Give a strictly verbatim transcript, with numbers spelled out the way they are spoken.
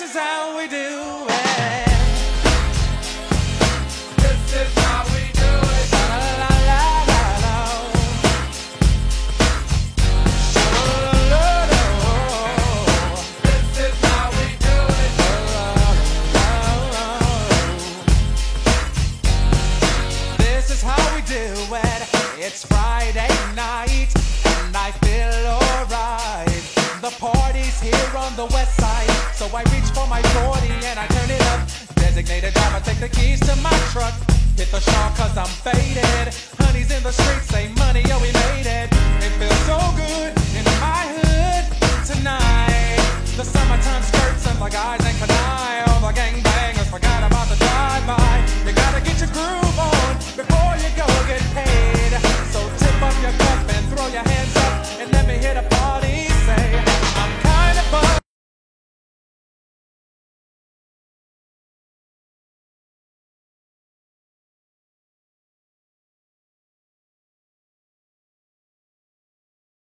is how we do it. This is how we do it. La la la la la. This is how we do it. This is how we do it. It's Friday night and I feel alright. The party's here on the west side, so I reach for my forty and I turn it up. Designated driver, take the keys to my truck. Hit the shop cause I'm faded. Honey's in the streets, say money, yo we made it. It feels so good in my hood tonight.